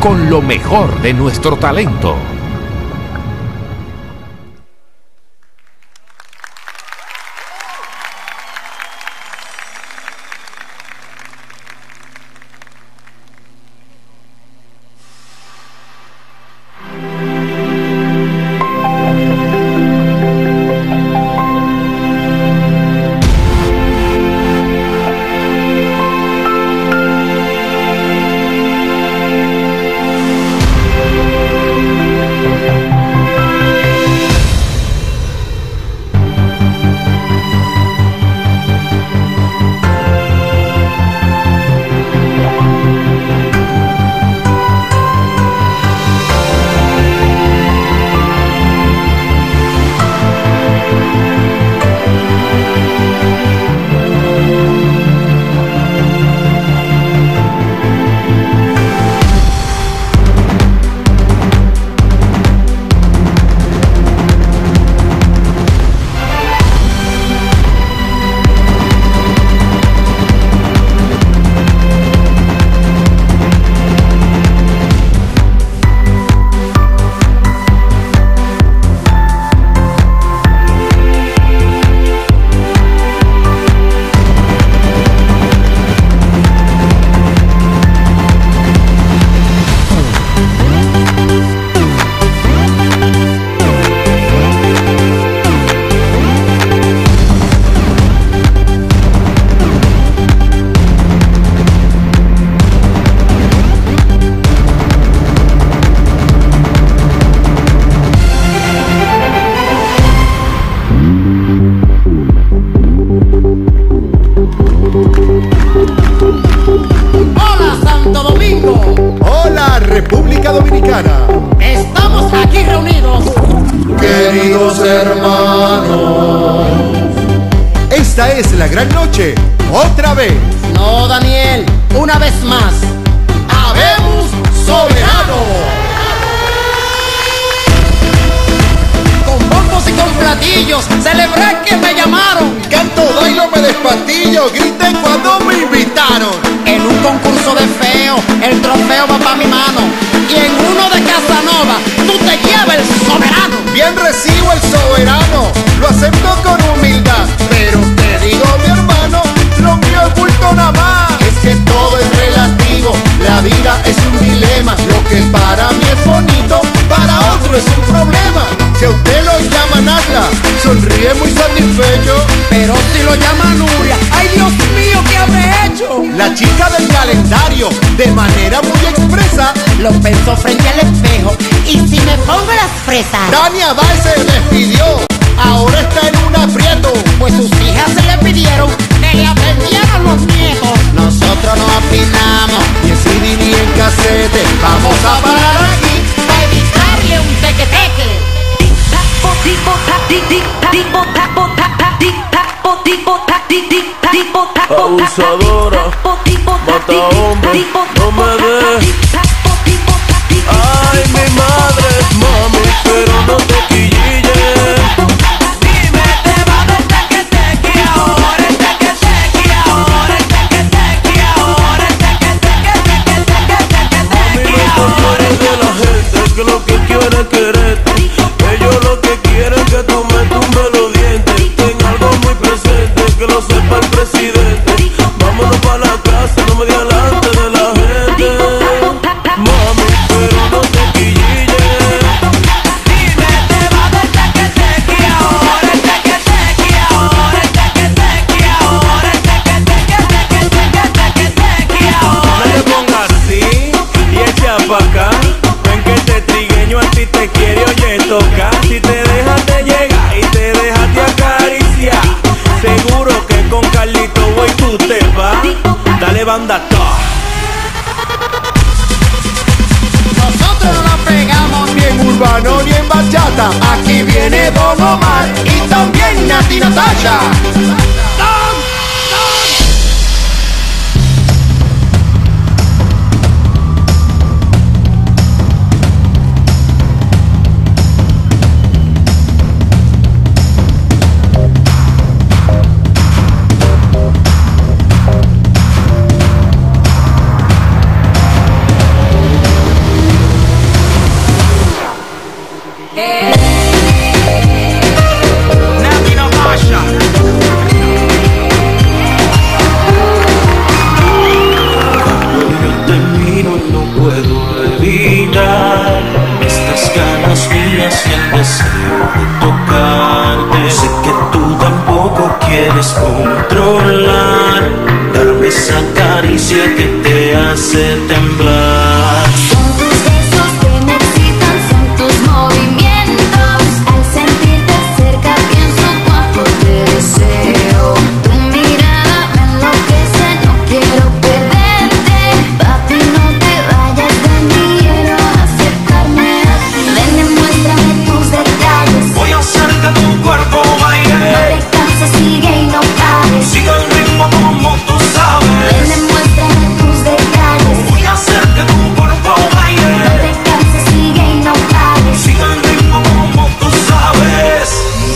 con lo mejor de nuestro talento. República Dominicana. Estamos aquí reunidos, queridos hermanos. Esta es la gran noche, otra vez. No, Daniel, una vez más. ¡Habemos soberano! Con bombos y con platillos, celebré que me llamaron. Canto, bailo, me despatillo, grité cuando me invitaron. En un concurso de feo, el trofeo va pa' mi mano. Y en uno de Casanova, tú te llevas el soberano. Bien recibo el soberano, lo acepto con humildad. Pero te digo, mi hermano, lo mío es bulto nada más. Es que todo es relativo, la vida es un dilema. Lo que para mí es bonito, para otro es un problema. Si a usted lo llama Nagla, sonríe muy satisfecho. Pero si lo llama Nuria, ay Dios mío, ¿qué habré hecho? La chica del calendario, de manera muy expresa, lo pensó frente al espejo. ¿Y si me pongo las fresas? Tania Báez se despidió, ahora está en un aprieto. Pues sus hijas se le pidieron que le aprendieran los nietos. Nosotros no opinamos, ni en CD ni en casete. Vamos a parar aquí para evitarle un teque-teque. Abusadora, mata hombre, no me dejes. Ay, mi madre es mami, pero no te quilles. Dime, te va a dar teque-teque ahora, el teque-teque ahora, el teque-teque ahora, el teque-teque. A mí no te quieres de la gente, que lo que quiere es quererte. Ellos lo que quieren es que tú me tumbes los dientes. Ten algo muy presente, que lo sepa el presidente. Vámonos pa' la casa, no me di delante de la gente. Mami, pero no te quilles. Dime, te va a dar teque-teque ahora, el teque-teque ahora, el teque-teque ahora, el teque-teque ahora. No te pongas así y echa pa' acá. Ven que este trigueño a ti te quiere, oye, toca. Si te dejas de llegar y te dejas de acariciar, seguro que con Carlito Boy tú te vas. Dale banda toda. Nosotros no la pegamos ni en urbano ni en bachata. Aquí viene Don Omar y también Nati Natasha. no puedo evitar estas ganas mías y el deseo de tocarte. Sé que tú tampoco quieres controlar, darme esa caricia que te hace temblar. Son tus besos que me excitan, son tus movimientos. Al sentirte cerca pienso cuánto te deseo. Tu mirada me enloquece, no quiero perderte. Papi, no te vayas de mí, quiero acercarme a ti. Ven, demuéstrame tus detalles. Voy a hacer que tu cuerpo baile. No te canses, sigue y no pares. Sigue el ritmo como tú Ven, sabes. demuéstrame tus detalles. Voy a hacer que tu cuerpo No baile. te canses, sigue y no pares. Sigue el ritmo como tú sabes.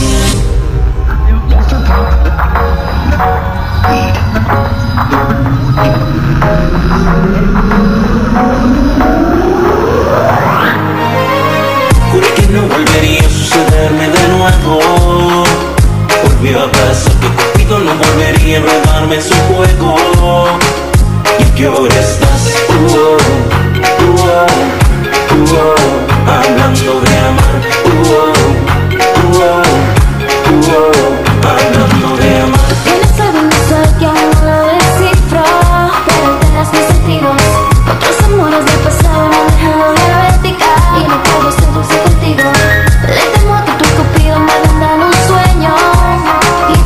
Juré que no volvería a sucederme de nuevo. Volvió a pasar que Cupido no volvería a enredarme en su juego. ¿Y a qué hora estás? Hablando de amar. Hablando de amar. Tienes algo en el sol que aún no lo descifro, pero alteras mis sentidos. Otros amores del pasado me han dejado diabética y no puedo ser dulce contigo. Le temo a que tu cupido me vendan un sueño y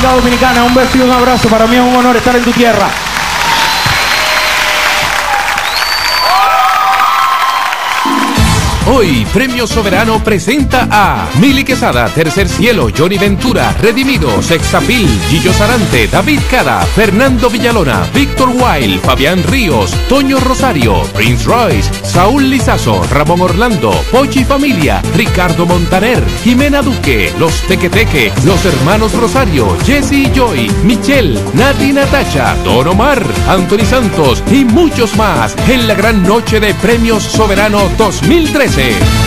República Dominicana. Un beso y un abrazo. Para mí es un honor estar en tu tierra. Hoy, Premio Soberano presenta a Mili Quesada, Tercer Cielo, Johnny Ventura, Redimido, Sexapil, Gillo Sarante, David Cada, Fernando Villalona, Víctor Wild, Fabián Ríos, Toño Rosario, Prince Royce, Saúl Lizazo, Ramón Orlando, Pochi Familia, Ricardo Montaner, Jimena Duque, Los Tequeteque, Los Hermanos Rosario, Jesse y Joy, Michelle, Nati Natacha, Don Omar, Anthony Santos y muchos más en la gran noche de Premios Soberano 2013.